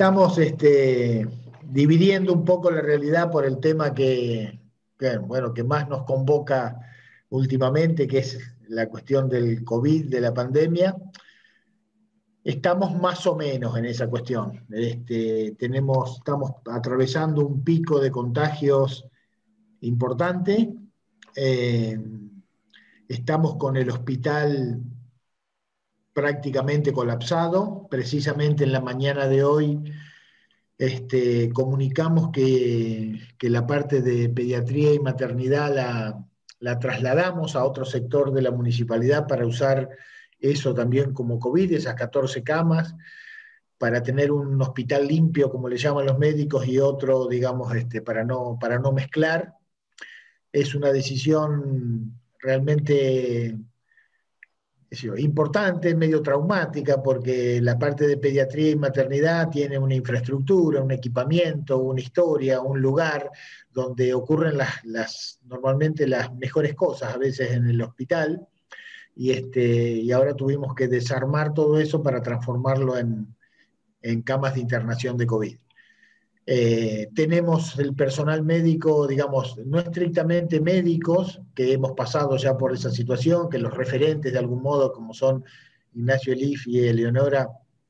estamos dividiendo un poco la realidad por el tema que más nos convoca últimamente, que es la cuestión del COVID, de la pandemia. Estamos más o menos en esa cuestión. Estamos atravesando un pico de contagios importante. Eh, Estamos con el hospital prácticamente colapsado. Precisamente en la mañana de hoy comunicamos que la parte de pediatría y maternidad la trasladamos a otro sector de la municipalidad para usar eso también como COVID, esas 14 camas, para tener un hospital limpio, como le llaman los médicos, y otro, digamos, para no mezclar. Es una decisión realmente importante, medio traumática, porque la parte de pediatría y maternidad tiene una infraestructura, un equipamiento, una historia, un lugar donde ocurren normalmente las mejores cosas a veces en el hospital, y ahora tuvimos que desarmar todo eso para transformarlo en camas de internación de COVID. Tenemos el personal médico, digamos, no estrictamente médicos, que hemos pasado ya por esa situación, que los referentes de algún modo, como son Ignacio Elif y Eleonora,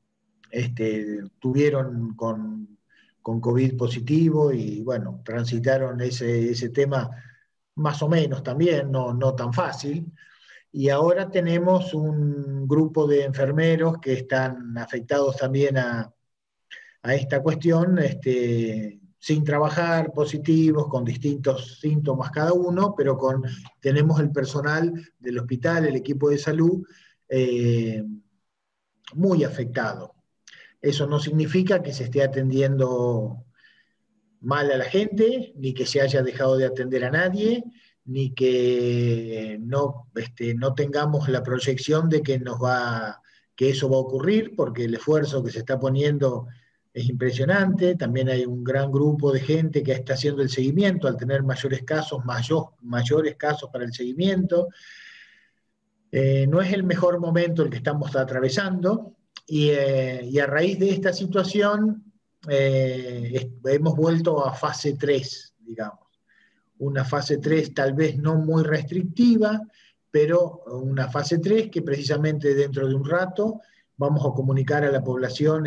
tuvieron con COVID positivo y bueno, transitaron ese tema más o menos también, no tan fácil. Y ahora tenemos un grupo de enfermeros que están afectados también a esta cuestión, sin trabajar, positivos, con distintos síntomas cada uno, pero tenemos el personal del hospital, el equipo de salud, muy afectado. Eso no significa que se esté atendiendo mal a la gente, ni que se haya dejado de atender a nadie, ni que no tengamos la proyección de que eso va a ocurrir, porque el esfuerzo que se está poniendo es impresionante. También hay un gran grupo de gente que está haciendo el seguimiento, al tener mayores casos para el seguimiento. No es el mejor momento el que estamos atravesando, y a raíz de esta situación hemos vuelto a fase 3, digamos. Una fase 3 tal vez no muy restrictiva, pero una fase 3 que precisamente dentro de un rato vamos a comunicar a la población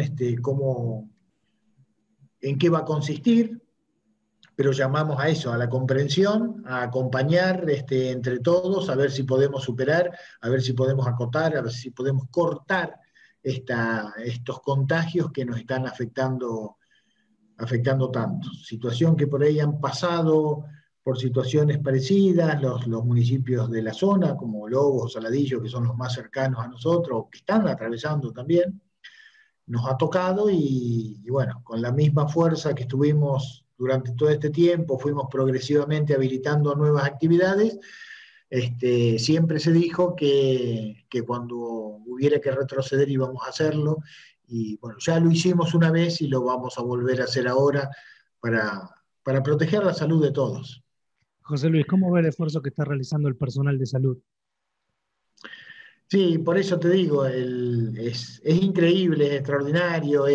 en qué va a consistir, pero llamamos a eso, a la comprensión, a acompañar entre todos, a ver si podemos superar, a ver si podemos acotar, a ver si podemos cortar estos contagios que nos están afectando tanto. Situación que por ahí han pasado por situaciones parecidas los municipios de la zona, como Lobos o Saladillo, que son los más cercanos a nosotros, que están atravesando también. Nos ha tocado y bueno, con la misma fuerza que estuvimos durante todo este tiempo, fuimos progresivamente habilitando nuevas actividades. Siempre se dijo que cuando hubiera que retroceder íbamos a hacerlo, y bueno, ya lo hicimos una vez y lo vamos a volver a hacer ahora para proteger la salud de todos. José Luis, ¿cómo ve el esfuerzo que está realizando el personal de salud? Sí, por eso te digo, es increíble, es extraordinario,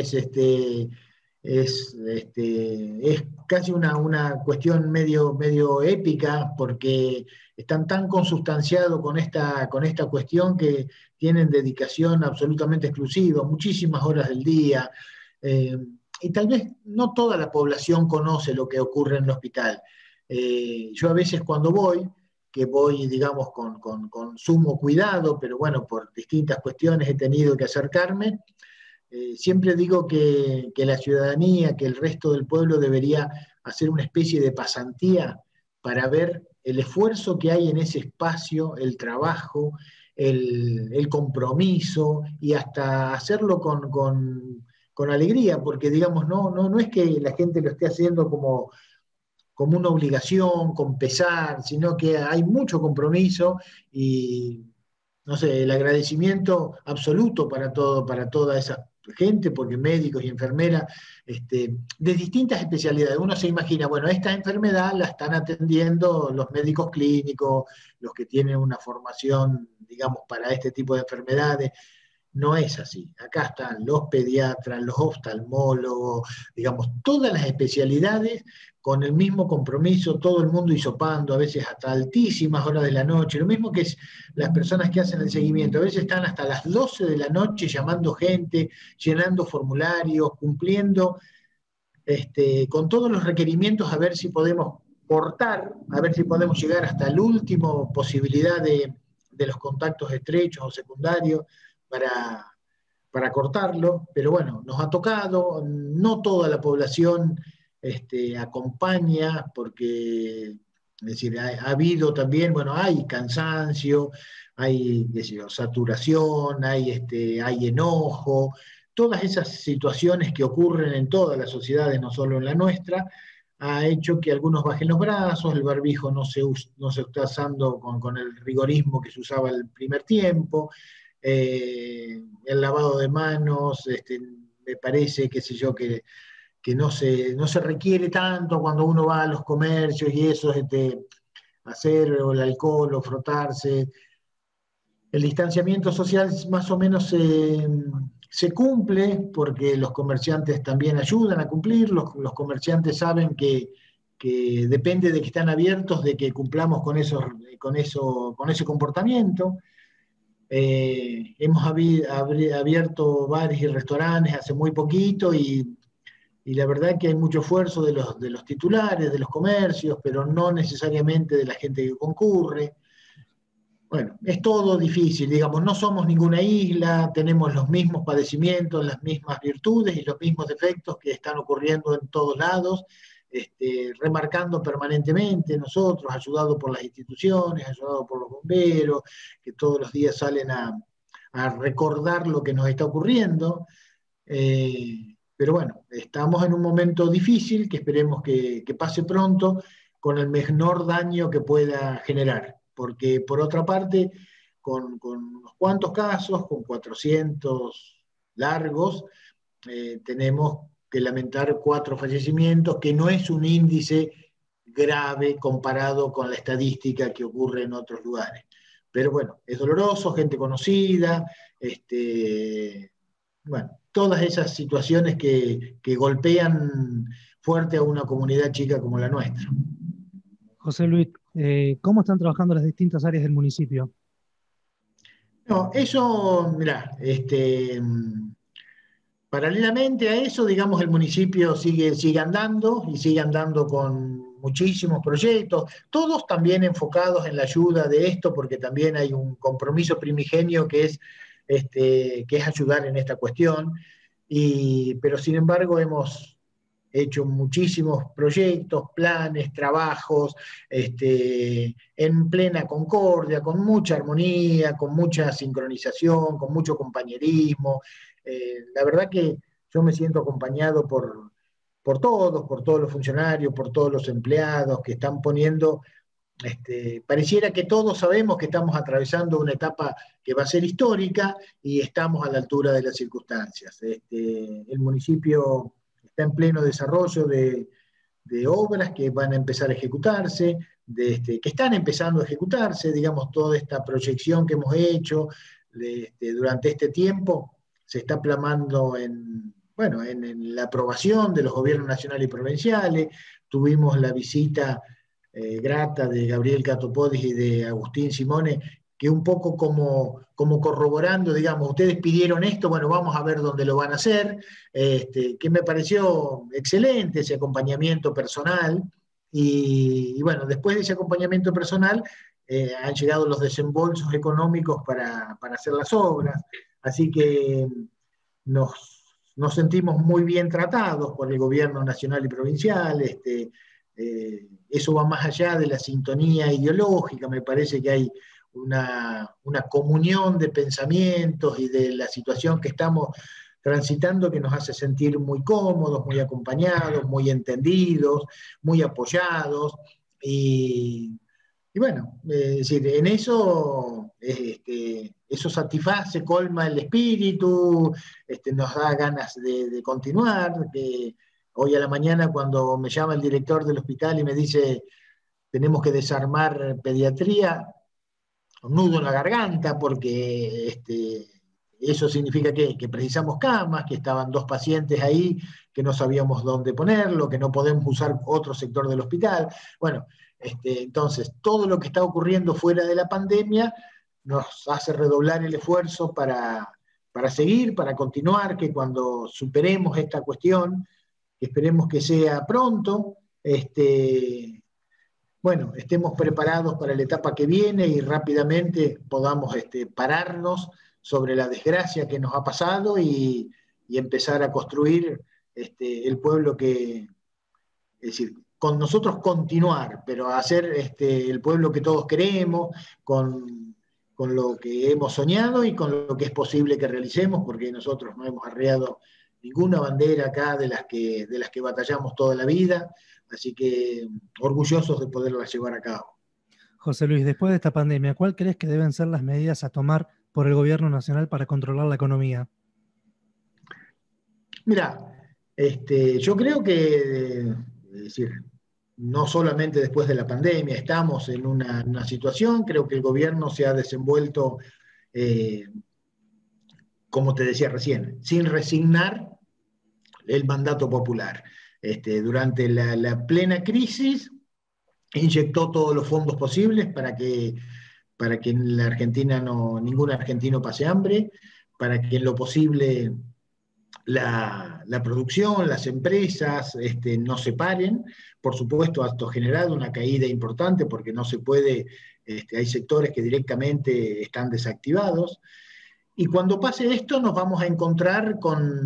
es casi una cuestión medio épica, porque están tan consustanciados con esta cuestión que tienen dedicación absolutamente exclusiva, muchísimas horas del día, eh, y tal vez no toda la población conoce lo que ocurre en el hospital. Yo a veces cuando que voy, digamos, con sumo cuidado, pero bueno, por distintas cuestiones he tenido que acercarme. Siempre digo que la ciudadanía, que el resto del pueblo debería hacer una especie de pasantía para ver el esfuerzo que hay en ese espacio, el trabajo, el compromiso, y hasta hacerlo con alegría, porque digamos, no es que la gente lo esté haciendo como una obligación, con pesar, sino que hay mucho compromiso y, no sé, el agradecimiento absoluto para toda esa gente, porque médicos y enfermeras de distintas especialidades. Uno se imagina, bueno, esta enfermedad la están atendiendo los médicos clínicos, los que tienen una formación, digamos, para este tipo de enfermedades. no es así. Acá están los pediatras, los oftalmólogos, digamos, todas las especialidades con el mismo compromiso, todo el mundo hisopando, a veces hasta altísimas horas de la noche, lo mismo que es las personas que hacen el seguimiento, a veces están hasta las 12 de la noche llamando gente, llenando formularios, cumpliendo con todos los requerimientos, a ver si podemos cortar, a ver si podemos llegar hasta la última posibilidad de los contactos estrechos o secundarios para, cortarlo, pero bueno, nos ha tocado, no toda la población acompaña, porque es decir, ha habido también, bueno, hay cansancio, hay saturación, hay enojo, todas esas situaciones que ocurren en todas las sociedades, no solo en la nuestra, ha hecho que algunos bajen los brazos, el barbijo no se está usando con el rigorismo que se usaba el primer tiempo, el lavado de manos, me parece, qué sé yo, que no se requiere tanto cuando uno va a los comercios y eso, hacer o el alcohol o frotarse. El distanciamiento social más o menos se cumple porque los comerciantes también ayudan a cumplir, los comerciantes saben que depende de que están abiertos, de que cumplamos con ese comportamiento. Hemos abierto bares y restaurantes hace muy poquito y la verdad que hay mucho esfuerzo de los titulares, de los comercios, pero no necesariamente de la gente que concurre. Bueno, es todo difícil, digamos, no somos ninguna isla, tenemos los mismos padecimientos, las mismas virtudes y los mismos defectos que están ocurriendo en todos lados, remarcando permanentemente nosotros, ayudados por las instituciones, ayudados por los bomberos, que todos los días salen a recordar lo que nos está ocurriendo. Pero bueno, estamos en un momento difícil que esperemos que pase pronto con el menor daño que pueda generar. Porque por otra parte, con unos cuantos casos, con 400 largos, tenemos que lamentar 4 fallecimientos, que no es un índice grave comparado con la estadística que ocurre en otros lugares. Pero bueno, es doloroso, gente conocida, bueno, todas esas situaciones que golpean fuerte a una comunidad chica como la nuestra. José Luis, ¿cómo están trabajando las distintas áreas del municipio? No, eso, mirá, paralelamente a eso, digamos, el municipio sigue andando y sigue andando con muchísimos proyectos, todos también enfocados en la ayuda de esto, porque también hay un compromiso primigenio que es ayudar en esta cuestión, pero sin embargo hemos hecho muchísimos proyectos, planes, trabajos, en plena concordia, con mucha armonía, con mucha sincronización, con mucho compañerismo. La verdad que yo me siento acompañado por todos los funcionarios, por todos los empleados que están poniendo, pareciera que todos sabemos que estamos atravesando una etapa que va a ser histórica y estamos a la altura de las circunstancias. El municipio está en pleno desarrollo de obras que van a empezar a ejecutarse, que están empezando a ejecutarse, digamos, toda esta proyección que hemos hecho durante este tiempo se está plasmando bueno, en la aprobación de los gobiernos nacionales y provinciales. Tuvimos la visita grata de Gabriel Catopodis y de Agustín Simone, que un poco como corroborando, digamos, ustedes pidieron esto, bueno, vamos a ver dónde lo van a hacer, que me pareció excelente ese acompañamiento personal, y bueno, después de ese acompañamiento personal, han llegado los desembolsos económicos para hacer las obras, así que nos sentimos muy bien tratados por el gobierno nacional y provincial. Eso va más allá de la sintonía ideológica, me parece que hay una comunión de pensamientos y de la situación que estamos transitando que nos hace sentir muy cómodos, muy acompañados, muy entendidos, muy apoyados. Y bueno, es decir, en eso, eso satisface, colma el espíritu, nos da ganas de continuar. Hoy a la mañana cuando me llama el director del hospital y me dice tenemos que desarmar pediatría, un nudo en la garganta porque eso significa que precisamos camas, que estaban 2 pacientes ahí, que no sabíamos dónde ponerlo, que no podemos usar otro sector del hospital. Bueno, entonces, todo lo que está ocurriendo fuera de la pandemia nos hace redoblar el esfuerzo para seguir, para continuar, que cuando superemos esta cuestión, que esperemos que sea pronto, bueno, estemos preparados para la etapa que viene y rápidamente podamos pararnos sobre la desgracia que nos ha pasado y empezar a construir el pueblo que, es decir, con nosotros continuar, pero hacer el pueblo que todos queremos, con lo que hemos soñado y con lo que es posible que realicemos, porque nosotros no hemos arriado ninguna bandera acá de las que batallamos toda la vida, así que orgullosos de poderlas llevar a cabo. José Luis, después de esta pandemia, ¿cuál crees que deben ser las medidas a tomar por el gobierno nacional para controlar la economía? Mira, yo creo que, es decir, no solamente después de la pandemia, estamos en una situación, creo que el gobierno se ha desenvuelto, eh, como te decía recién, sin resignar el mandato popular. Durante la plena crisis, inyectó todos los fondos posibles para que en la Argentina ningún argentino pase hambre, para que en lo posible la producción, las empresas no se paren. Por supuesto, esto ha generado una caída importante porque no se puede, hay sectores que directamente están desactivados. Y cuando pase esto nos vamos a encontrar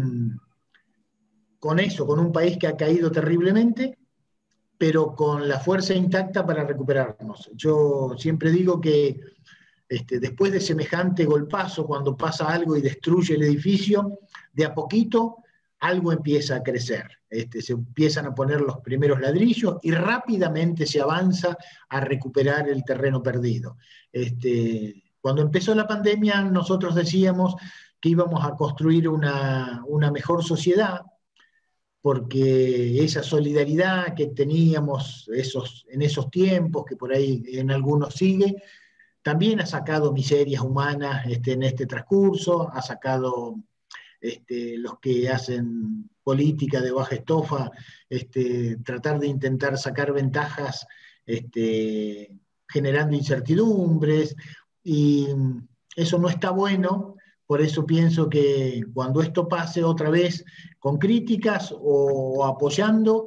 con eso, con un país que ha caído terriblemente, pero con la fuerza intacta para recuperarnos. Yo siempre digo que después de semejante golpazo, cuando pasa algo y destruye el edificio, de a poquito algo empieza a crecer. Se empiezan a poner los primeros ladrillos y rápidamente se avanza a recuperar el terreno perdido. Cuando empezó la pandemia, nosotros decíamos que íbamos a construir una mejor sociedad, porque esa solidaridad que teníamos en esos tiempos, que por ahí en algunos sigue, también ha sacado miserias humanas en este transcurso, ha sacado los que hacen política de baja estofa, tratar de intentar sacar ventajas generando incertidumbres, y eso no está bueno. Por eso pienso que cuando esto pase otra vez con críticas o apoyando,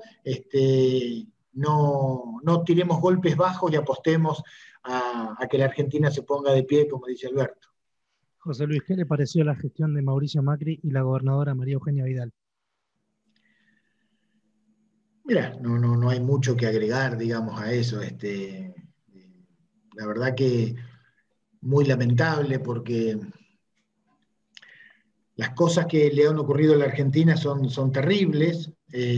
no tiremos golpes bajos y apostemos a que la Argentina se ponga de pie, como dice Alberto. José Luis, ¿qué le pareció la gestión de Mauricio Macri y la gobernadora María Eugenia Vidal? Mira, no hay mucho que agregar, digamos, a eso. La verdad que muy lamentable porque las cosas que le han ocurrido a la Argentina son terribles.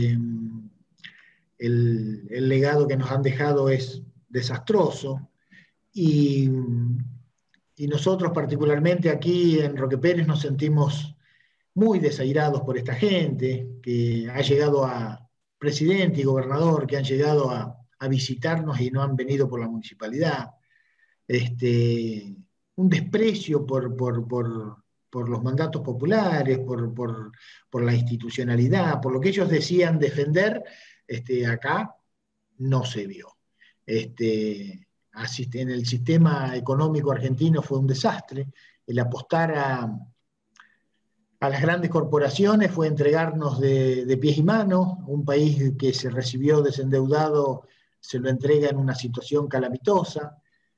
El legado que nos han dejado es desastroso. Y, y nosotros particularmente aquí en Roque Pérez nos sentimos muy desairados por esta gente que ha llegado a presidente y gobernador, que han llegado a visitarnos y no han venido por la municipalidad. Un desprecio por los mandatos populares, por la institucionalidad, por lo que ellos decían defender, acá no se vio. En el sistema económico argentino fue un desastre. El apostar a las grandes corporaciones fue entregarnos de pies y manos. Un país que se recibió desendeudado se lo entrega en una situación calamitosa.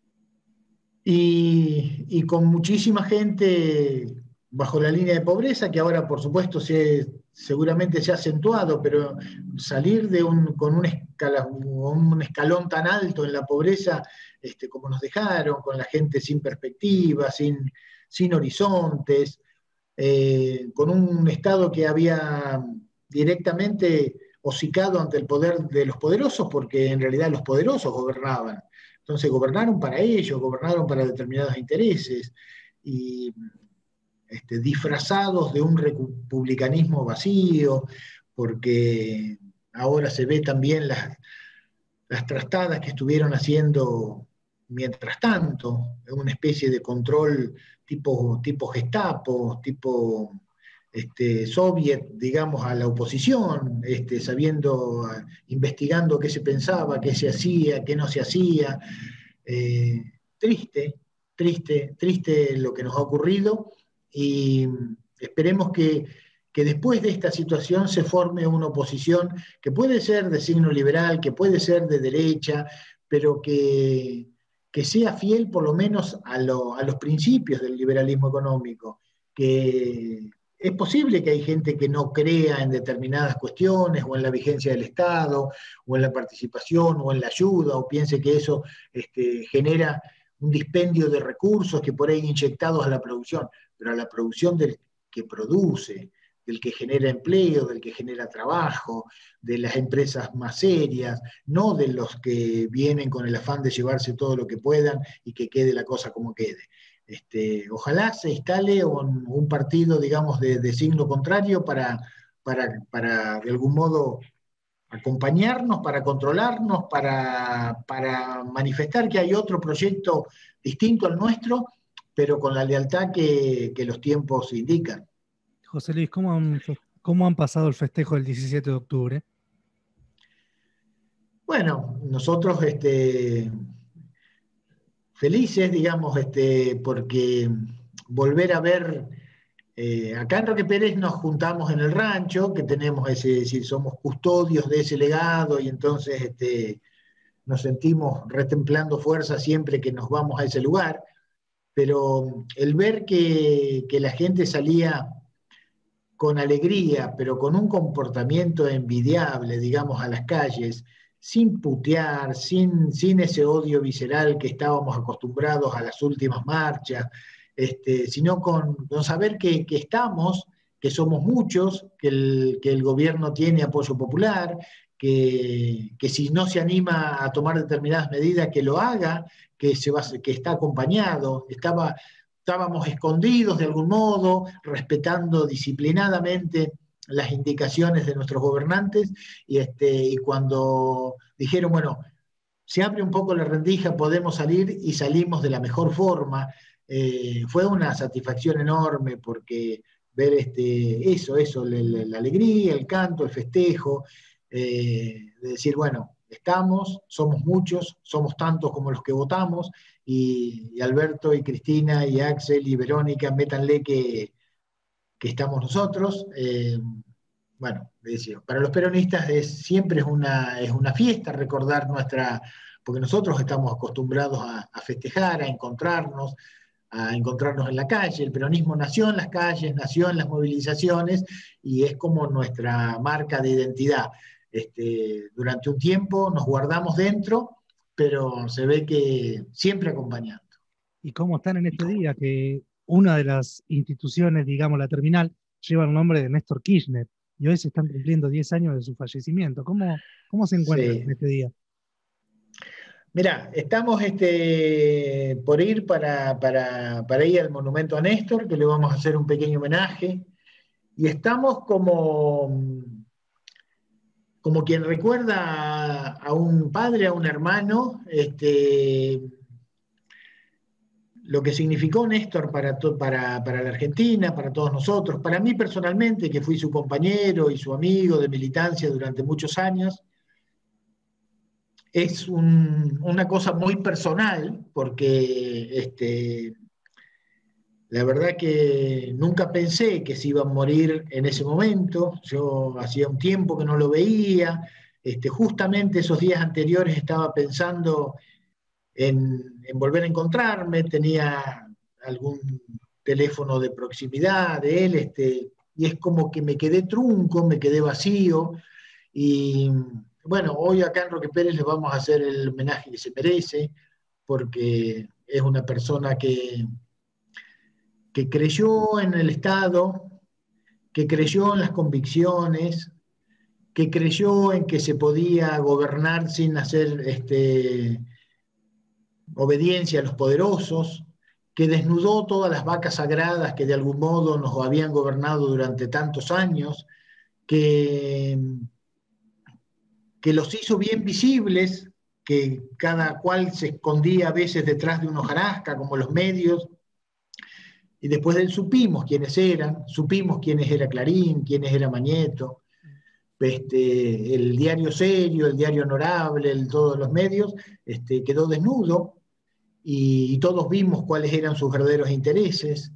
Y con muchísima gente bajo la línea de pobreza, que ahora por supuesto seguramente se ha acentuado, pero salir con un escalón tan alto en la pobreza como nos dejaron, con la gente sin perspectiva, sin horizontes, con un Estado que había directamente hocicado ante el poder de los poderosos, porque en realidad los poderosos gobernaban. Entonces gobernaron para ellos, gobernaron para determinados intereses, y disfrazados de un republicanismo vacío, porque ahora se ve también las trastadas que estuvieron haciendo mientras tanto, una especie de control tipo Gestapo, tipo soviet, digamos, a la oposición, sabiendo, investigando qué se pensaba, qué se hacía, qué no se hacía. Eh, triste, triste lo que nos ha ocurrido y esperemos que después de esta situación se forme una oposición que puede ser de signo liberal, que puede ser de derecha, pero que sea fiel por lo menos a los principios del liberalismo económico, que es posible que hay gente que no crea en determinadas cuestiones o en la vigencia del Estado o en la participación o en la ayuda o piense que eso genera un dispendio de recursos que por ahí inyectados a la producción, pero a la producción del que produce, del que genera empleo, del que genera trabajo, de las empresas más serias, no de los que vienen con el afán de llevarse todo lo que puedan y que quede la cosa como quede. Ojalá se instale un partido, digamos, de signo contrario para de algún modo acompañarnos, para controlarnos, para manifestar que hay otro proyecto distinto al nuestro, pero con la lealtad que los tiempos indican. José Luis, ¿cómo han pasado el festejo del 17 de octubre? Bueno, nosotros felices, digamos, porque volver a ver, acá en Roque Pérez nos juntamos en el rancho, que tenemos es decir, somos custodios de ese legado y entonces nos sentimos retemplando fuerza siempre que nos vamos a ese lugar, pero el ver que la gente salía con alegría, pero con un comportamiento envidiable, digamos, a las calles, sin putear, sin ese odio visceral que estábamos acostumbrados a las últimas marchas, sino con saber que estamos, que somos muchos, que el gobierno tiene apoyo popular, que si no se anima a tomar determinadas medidas, que lo haga, que está acompañado. Estábamos escondidos de algún modo, respetando disciplinadamente las indicaciones de nuestros gobernantes, y cuando dijeron, bueno, se abre un poco la rendija, podemos salir, y salimos de la mejor forma. Fue una satisfacción enorme porque ver eso, la alegría, el canto, el festejo, de decir, bueno, somos muchos, somos tantos como los que votamos, y Alberto y Cristina y Axel y Verónica, métanle que estamos nosotros. Bueno, para los peronistas siempre es una fiesta recordar porque nosotros estamos acostumbrados a festejar, a encontrarnos en la calle. El peronismo nació en las calles, nació en las movilizaciones y es como nuestra marca de identidad. Durante un tiempo nos guardamos dentro, pero se ve que siempre acompañando. ¿Y cómo están en este día que una de las instituciones, digamos la terminal, lleva el nombre de Néstor Kirchner y hoy se están cumpliendo 10 años de su fallecimiento? ¿Cómo se encuentran Sí. en este día? Mirá, estamos por ir para ir al monumento a Néstor, que le vamos a hacer un pequeño homenaje, y estamos como quien recuerda a un padre, a un hermano, lo que significó Néstor para la Argentina, para todos nosotros, para mí personalmente, que fui su compañero y su amigo de militancia durante muchos años. Es una cosa muy personal, porque la verdad que nunca pensé que se iba a morir en ese momento. Yo hacía un tiempo que no lo veía. Justamente esos días anteriores estaba pensando en volver a encontrarme, tenía algún teléfono de proximidad de él, y es como que me quedé trunco, me quedé vacío, y bueno, hoy acá en Roque Pérez le vamos a hacer el homenaje que se merece, porque es una persona que creyó en el Estado, que creyó en las convicciones, que creyó en que se podía gobernar sin hacer obediencia a los poderosos, que desnudó todas las vacas sagradas que de algún modo nos habían gobernado durante tantos años, que, que los hizo bien visibles, que cada cual se escondía a veces detrás de una hojarasca, como los medios, y después de él supimos quiénes eran, supimos quiénes era Clarín, quiénes era Mañeto, el diario serio, el diario honorable, todos los medios, quedó desnudo, y todos vimos cuáles eran sus verdaderos intereses,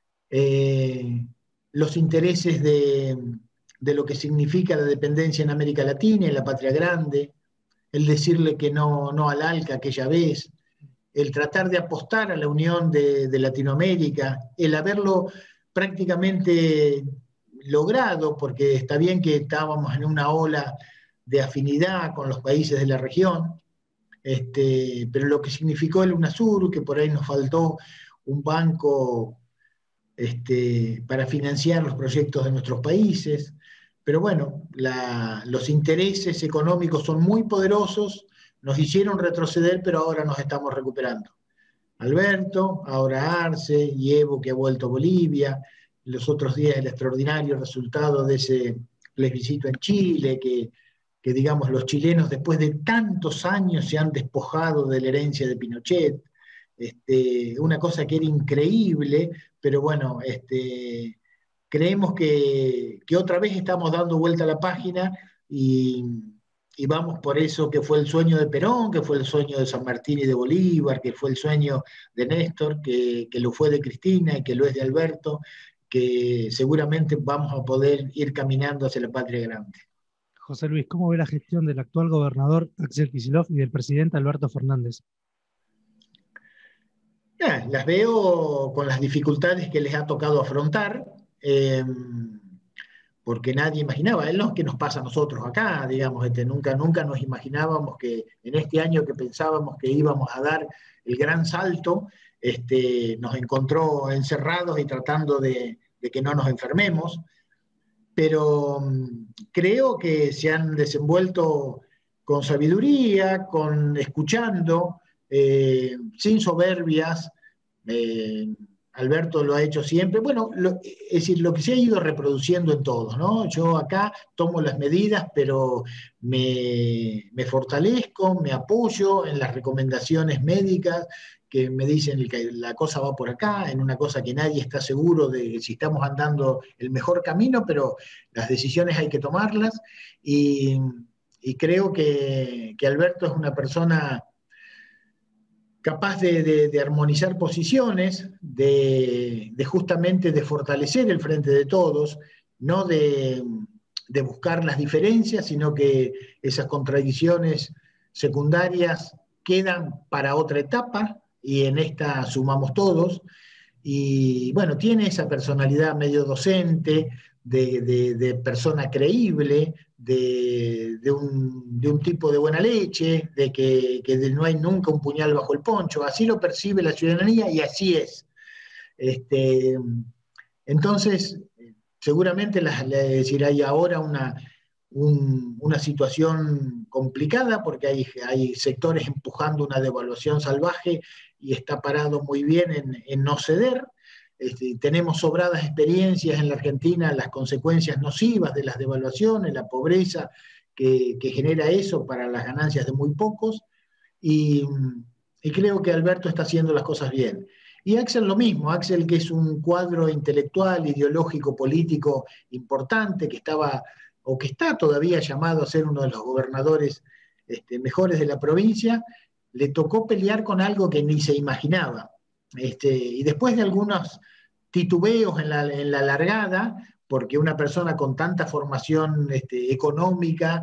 los intereses de lo que significa la dependencia en América Latina, en la patria grande, el decirle que no, no al ALCA aquella vez, el tratar de apostar a la unión de Latinoamérica, el haberlo prácticamente logrado, porque está bien que estábamos en una ola de afinidad con los países de la región, pero lo que significó el UNASUR, que por ahí nos faltó un banco para financiar los proyectos de nuestros países, pero bueno, los intereses económicos son muy poderosos, nos hicieron retroceder, pero ahora nos estamos recuperando. Alberto, ahora Arce y Evo, que ha vuelto a Bolivia, los otros días el extraordinario resultado de ese plebiscito en Chile, que digamos los chilenos después de tantos años se han despojado de la herencia de Pinochet, una cosa que era increíble, pero bueno, creemos que otra vez estamos dando vuelta a la página y vamos por eso que fue el sueño de Perón, que fue el sueño de San Martín y de Bolívar, que fue el sueño de Néstor, que lo fue de Cristina y que lo es de Alberto, que seguramente vamos a poder ir caminando hacia la patria grande. José Luis, ¿cómo ve la gestión del actual gobernador Axel Kicillof y del presidente Alberto Fernández? Las veo con las dificultades que les ha tocado afrontar, porque nadie imaginaba, es lo que nos pasa a nosotros acá, digamos, nunca nos imaginábamos que en este año que pensábamos que íbamos a dar el gran salto, nos encontró encerrados y tratando de que no nos enfermemos, pero creo que se han desenvuelto con sabiduría, escuchando, sin soberbias. eh, Alberto lo ha hecho siempre. Bueno, es decir, lo que se ha ido reproduciendo en todos, ¿no? Yo acá tomo las medidas, pero me fortalezco, me apoyo en las recomendaciones médicas que me dicen que la cosa va por acá, en una cosa que nadie está seguro de si estamos andando el mejor camino, pero las decisiones hay que tomarlas y creo que Alberto es una persona capaz de armonizar posiciones, justamente de fortalecer el frente de todos, no de buscar las diferencias, sino que esas contradicciones secundarias quedan para otra etapa y en esta sumamos todos. Y bueno, tiene esa personalidad medio docente, de persona creíble, de un tipo de buena leche, que no hay nunca un puñal bajo el poncho. Así lo percibe la ciudadanía y así es. Este, entonces, seguramente hay ahora una situación complicada porque hay sectores empujando una devaluación salvaje y está parado muy bien en no ceder. Tenemos sobradas experiencias en la Argentina, las consecuencias nocivas de las devaluaciones, la pobreza que genera eso para las ganancias de muy pocos, y, y creo que Alberto está haciendo las cosas bien. Y Axel lo mismo, Axel que es un cuadro intelectual, ideológico, político importante, que estaba o que está todavía llamado a ser uno de los gobernadores mejores de la provincia, le tocó pelear con algo que ni se imaginaba. Y después de algunos titubeos en la largada, porque una persona con tanta formación económica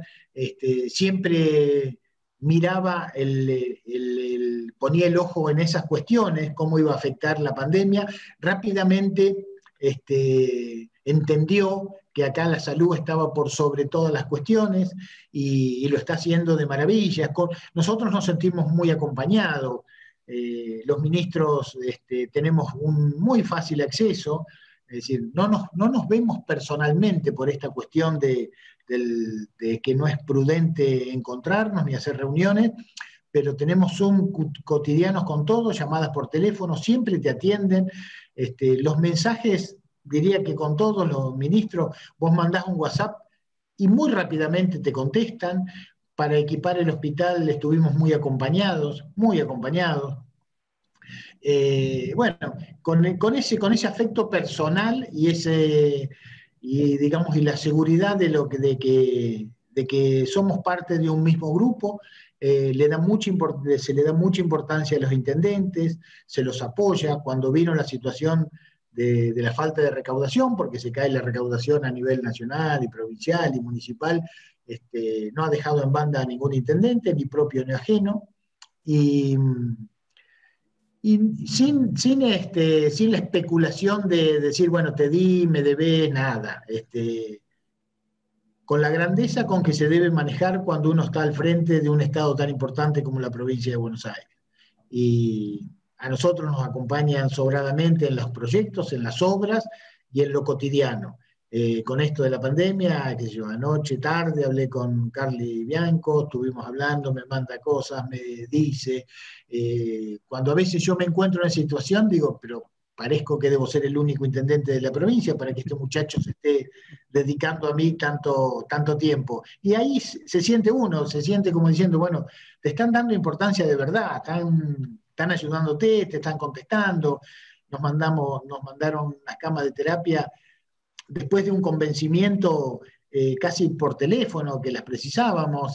siempre miraba, ponía el ojo en esas cuestiones, cómo iba a afectar la pandemia, rápidamente entendió que acá la salud estaba por sobre todas las cuestiones y lo está haciendo de maravillas. Nosotros nos sentimos muy acompañados. Los ministros tenemos un muy fácil acceso, es decir, no nos vemos personalmente por esta cuestión de que no es prudente encontrarnos ni hacer reuniones, pero tenemos Zoom cotidianos con todos, llamadas por teléfono, siempre te atienden. Los mensajes, diría que con todos los ministros, vos mandás un WhatsApp y muy rápidamente te contestan. Para equipar el hospital estuvimos muy acompañados, muy acompañados. Bueno, con ese afecto personal digamos, y la seguridad de que somos parte de un mismo grupo, se le da mucha importancia a los intendentes, se los apoya cuando vino la situación de la falta de recaudación, porque se cae la recaudación a nivel nacional y provincial y municipal. No ha dejado en banda a ningún intendente, ni propio ni ajeno, y sin la especulación de decir, bueno, te di, me debes, nada. Con la grandeza con que se debe manejar cuando uno está al frente de un estado tan importante como la provincia de Buenos Aires. Y a nosotros nos acompañan sobradamente en los proyectos, en las obras y en lo cotidiano. Con esto de la pandemia, que yo anoche, tarde, hablé con Carly Bianco, estuvimos hablando, me manda cosas, me dice. Cuando a veces yo me encuentro en situación, digo, pero parezco que debo ser el único intendente de la provincia para que este muchacho se esté dedicando a mí tanto tiempo. Y ahí se siente como diciendo, bueno, te están dando importancia de verdad, están ayudándote, te están contestando. Nos mandaron unas camas de terapia después de un convencimiento casi por teléfono que las precisábamos.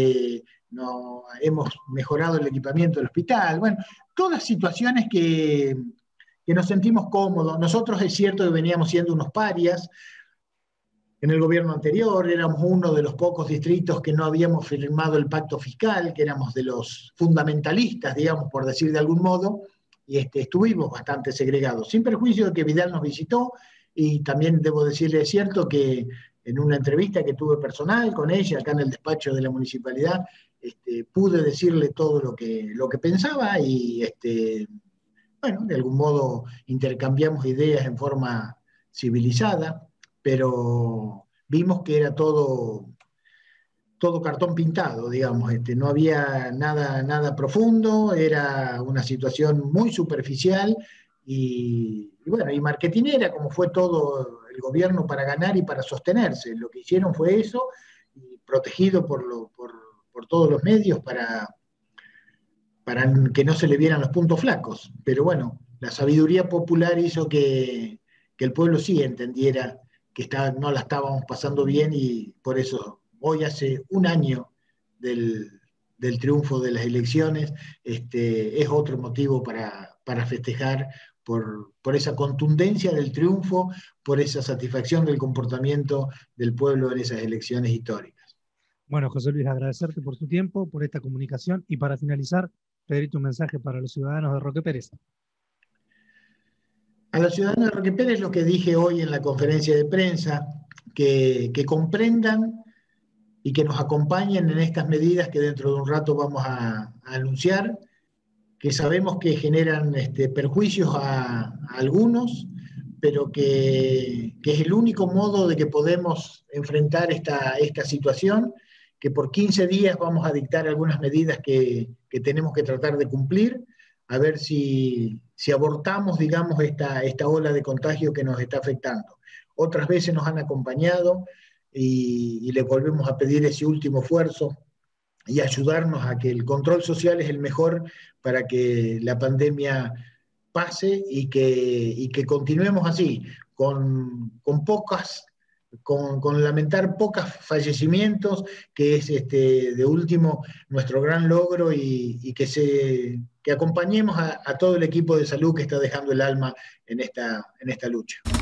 No, hemos mejorado el equipamiento del hospital. Bueno, todas situaciones que nos sentimos cómodos. Nosotros es cierto que veníamos siendo unos parias. En el gobierno anterior éramos uno de los pocos distritos que no habíamos firmado el pacto fiscal, que éramos de los fundamentalistas, digamos, por decir de algún modo, y estuvimos bastante segregados, sin perjuicio de que Vidal nos visitó, y también debo decirle, es cierto que en una entrevista que tuve personal con ella, acá en el despacho de la municipalidad, pude decirle todo lo que pensaba, y bueno, de algún modo intercambiamos ideas en forma civilizada, pero vimos que era todo cartón pintado, digamos. No había nada profundo, era una situación muy superficial y bueno, y marketinera, como fue todo el gobierno para ganar y para sostenerse. Lo que hicieron fue eso, y protegido por todos los medios para que no se le vieran los puntos flacos. Pero bueno, la sabiduría popular hizo que el pueblo sí entendiera que no la estábamos pasando bien, y por eso hoy hace un año del triunfo de las elecciones, es otro motivo para festejar por esa contundencia del triunfo, por esa satisfacción del comportamiento del pueblo en esas elecciones históricas. Bueno, José Luis, agradecerte por tu tiempo, por esta comunicación, y para finalizar, pedirte un mensaje para los ciudadanos de Roque Pérez. A los ciudadanos de Roque Pérez lo que dije hoy en la conferencia de prensa, que comprendan y que nos acompañen en estas medidas que dentro de un rato vamos a anunciar, que sabemos que generan perjuicios a algunos, pero que es el único modo de que podemos enfrentar esta situación, que por 15 días vamos a dictar algunas medidas que tenemos que tratar de cumplir, a ver si abortamos, digamos, esta ola de contagio que nos está afectando. Otras veces nos han acompañado y les volvemos a pedir ese último esfuerzo y ayudarnos a que el control social es el mejor para que la pandemia pase y que continuemos así, con lamentar pocos fallecimientos, que es de último nuestro gran logro, y que acompañemos a todo el equipo de salud que está dejando el alma en esta lucha.